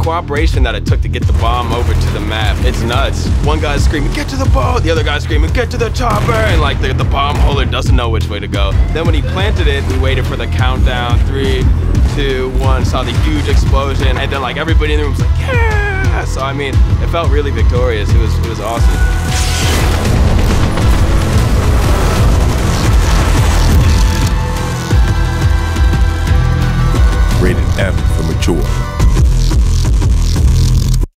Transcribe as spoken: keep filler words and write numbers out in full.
cooperation that it took to get the bomb over to the map, it's nuts. One guy's screaming, get to the boat, the other guy's screaming, get to the chopper, and like the, the bomb holder doesn't know which way to go. Then when he planted it, we waited for the countdown, three, two, one, saw the huge explosion, and then like everybody in the room was like, yeah! So I mean, it felt really victorious. It was, it was awesome. Rated M for mature.